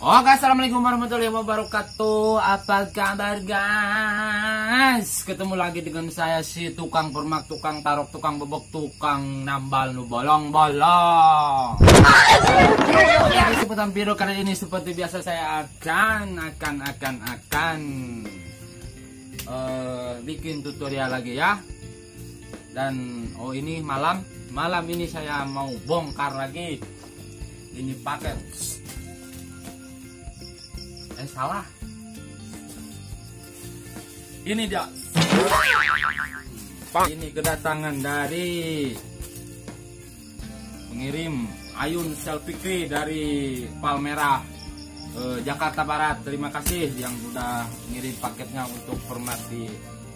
Oke, assalamualaikum warahmatullahi wabarakatuh. Apa kabar guys? Ketemu lagi dengan saya si tukang permak, tukang tarok, tukang bebek, tukang nambal nu bolong-bolong. Di seputar video kali ini seperti biasa saya akan bikin tutorial lagi ya. Dan ini malam ini saya mau bongkar lagi ini paket. Salah. Ini dia. Ini kedatangan dari pengirim Ayun Selfikri dari Palmerah, Jakarta Barat. Terima kasih yang sudah ngirim paketnya untuk format di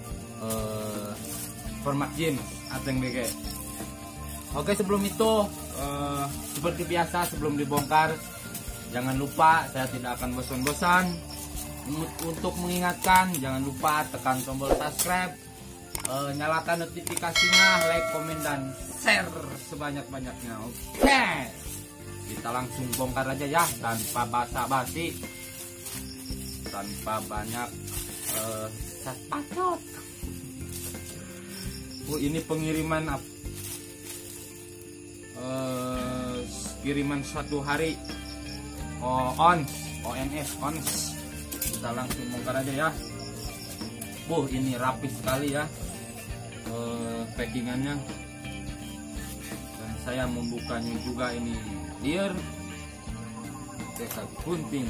format jeans Ateng BG. Oke, sebelum itu seperti biasa sebelum dibongkar, jangan lupa, saya tidak akan bosan-bosan untuk mengingatkan, jangan lupa tekan tombol subscribe, nyalakan notifikasinya, like, komen, dan share sebanyak-banyaknya. Oke, kita langsung bongkar aja ya, tanpa basa-basi, tanpa banyak bacot. Ini pengiriman kiriman 1 hari. ONS. Kita langsung bongkar aja ya. Ini rapi sekali ya packingannya. Dan saya membukanya juga ini ear kita gunting.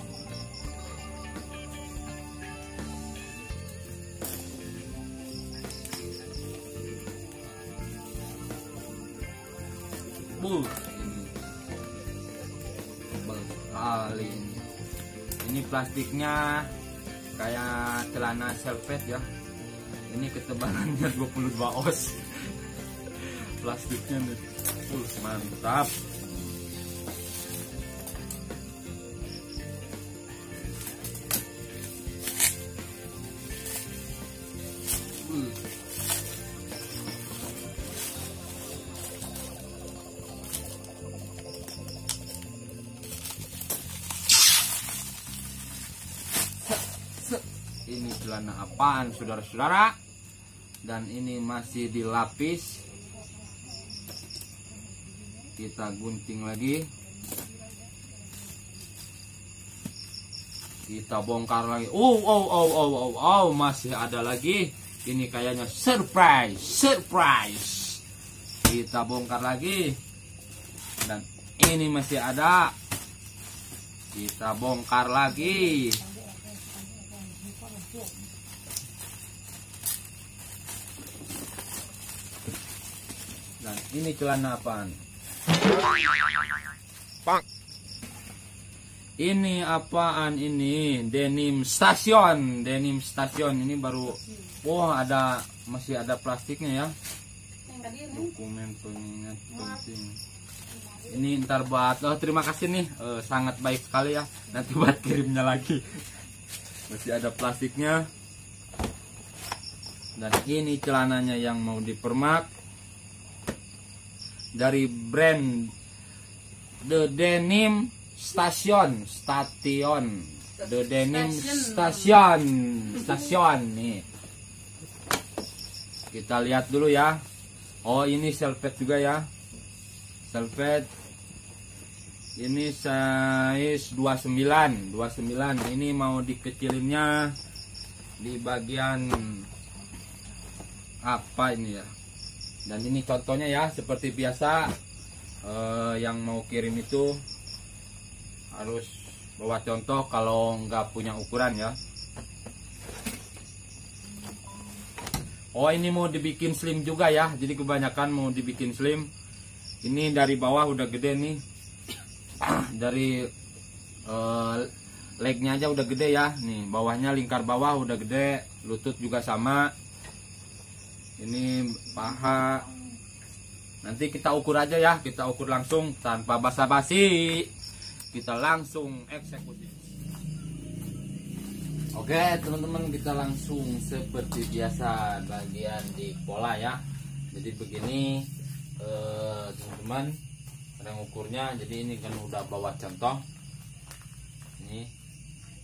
Ini plastiknya kayak celana selvet ya. Ini ketebalannya 22 oz. Plastiknya nih. Mantap. Ini celana apaan saudara-saudara, dan ini masih dilapis. Kita gunting lagi, kita bongkar lagi. Masih ada lagi. Ini kayaknya surprise. Kita bongkar lagi, dan ini masih ada. Kita bongkar lagi. Dan ini celana apaan? Ini apaan ini? Denim station. Ini baru. Masih ada plastiknya ya. Dokumen pengingat penting. Ini ntar buat terima kasih nih, sangat baik sekali ya. Nanti buat kirimnya lagi. Masih ada plastiknya. Dan ini celananya yang mau dipermak dari brand The Denim Station. The Denim Station nih. Kita lihat dulu ya. Ini selvet juga ya. Selvet. Ini size 29. Ini mau dikecilinnya di bagian apa ini ya. Dan ini contohnya ya, seperti biasa yang mau kirim itu harus bawa contoh kalau nggak punya ukuran ya. Ini mau dibikin slim juga ya, jadi kebanyakan mau dibikin slim. Ini dari bawah udah gede nih. Dari legnya aja udah gede ya. Nih bawahnya, lingkar bawah udah gede, lutut juga sama. Ini paha. Nanti kita ukur aja ya, kita ukur langsung tanpa basa-basi. Kita langsung eksekusi. Oke teman-teman, kita langsung seperti biasa bagian di pola ya. Jadi begini teman-teman, cara ngukurnya. Jadi ini kan udah bawa contoh.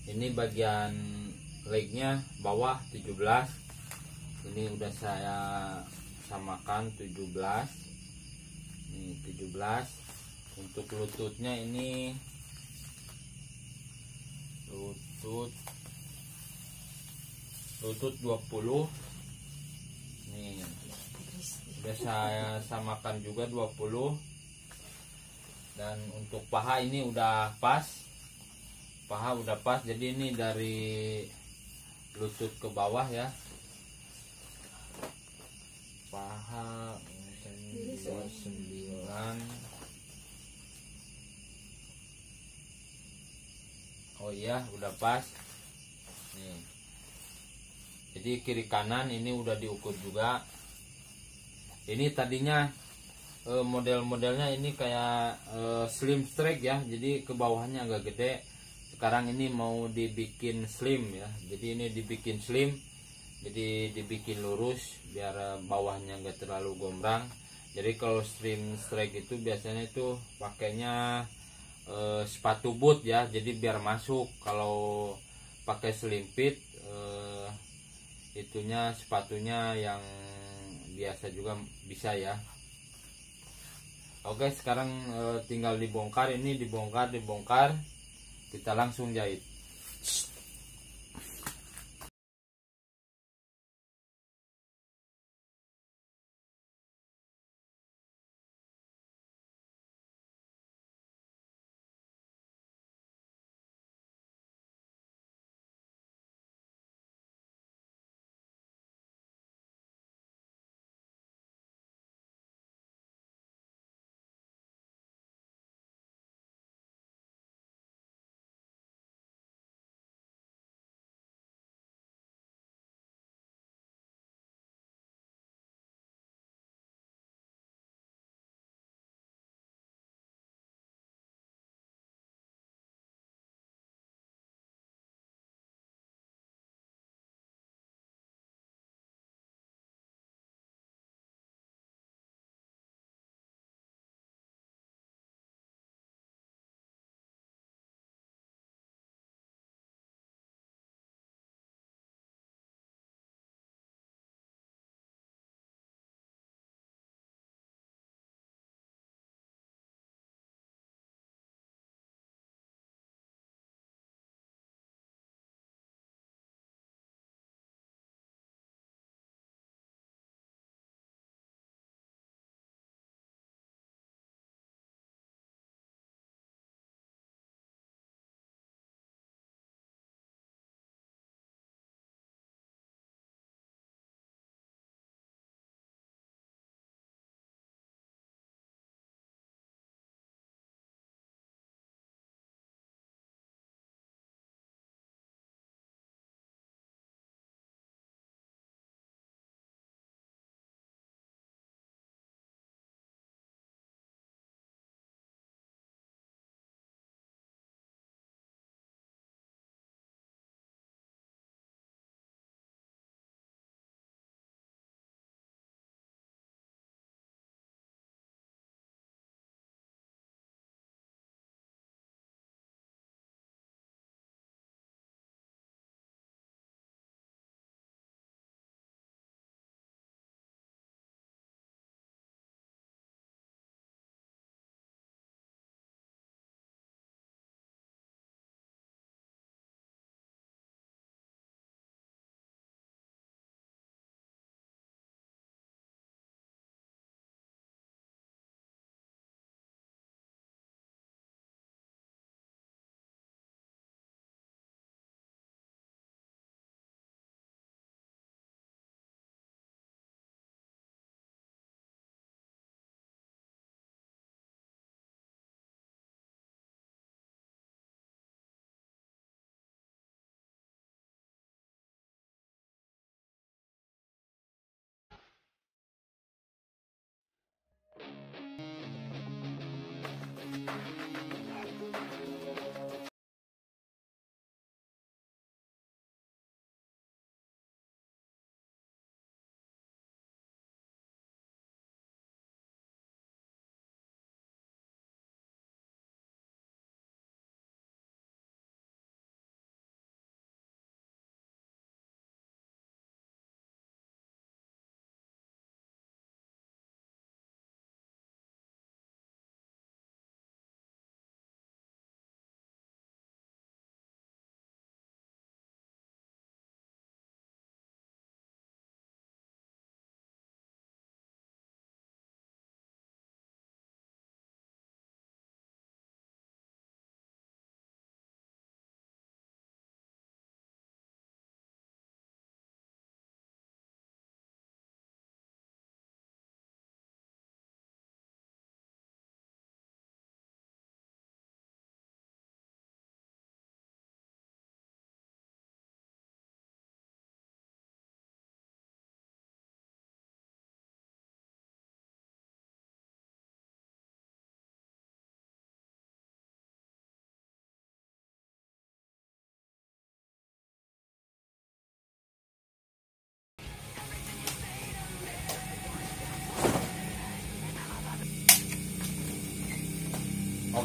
Ini bagian legnya bawah 17. Ini udah saya samakan 17. Ini 17. Untuk lututnya ini lutut 20. Nih udah saya samakan juga 20. Dan untuk paha ini udah pas. Jadi ini dari lutut ke bawah ya. Paha 29. Oh iya, udah pas. Nih. Jadi kiri kanan ini udah diukur juga. Ini tadinya model-modelnya ini kayak slim strike ya. Jadi ke bawahnya agak gede. Sekarang ini mau dibikin slim ya. Jadi ini dibikin slim. Jadi dibikin lurus biar bawahnya enggak terlalu gombrang. Jadi kalau slim strike itu biasanya itu pakainya sepatu boot ya. Jadi biar masuk. Kalau pakai slim fit itunya sepatunya yang biasa juga bisa ya. Oke, sekarang tinggal dibongkar. Ini dibongkar. Kita langsung jahit.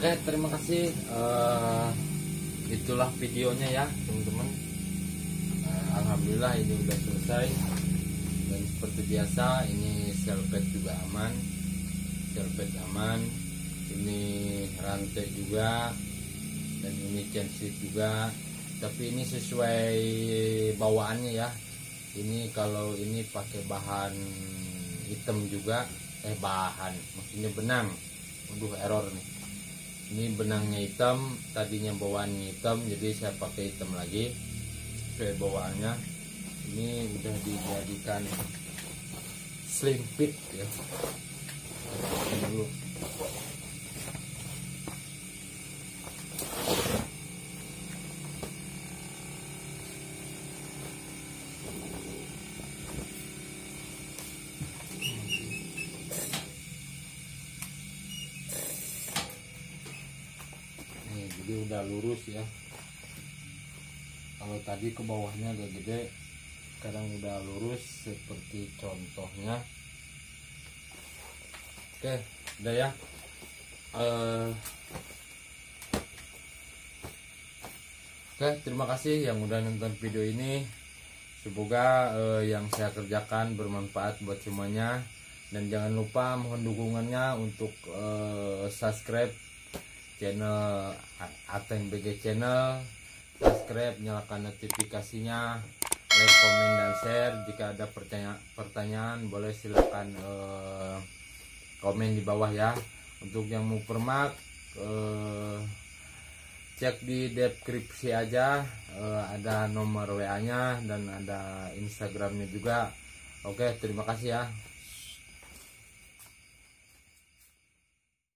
Oke, terima kasih. Itulah videonya ya teman-teman. Alhamdulillah ini udah selesai. Dan seperti biasa ini selbet juga aman, selbet aman. Ini rantai juga, dan ini chainship juga. Tapi ini sesuai bawaannya ya. Ini kalau ini pakai bahan hitam juga, bahan maksudnya benang. Waduh, error nih. Ini benangnya hitam, tadinya bawaannya hitam, jadi saya pakai hitam lagi sesuai bawaannya. Ini udah dijadikan sling fit ya. Ini dulu. Jadi udah lurus ya. Kalau tadi ke bawahnya agak gede, sekarang udah lurus seperti contohnya. Oke, udah ya. Oke, terima kasih yang udah nonton video ini. Semoga yang saya kerjakan bermanfaat buat semuanya. Dan jangan lupa mohon dukungannya untuk subscribe channel Ateng BG Channel, subscribe, nyalakan notifikasinya, like, komen, dan share. Jika ada pertanyaan boleh silakan komen di bawah ya. Untuk yang mau permak, cek di deskripsi aja, ada nomor WA nya dan ada Instagramnya juga. Oke, terima kasih ya.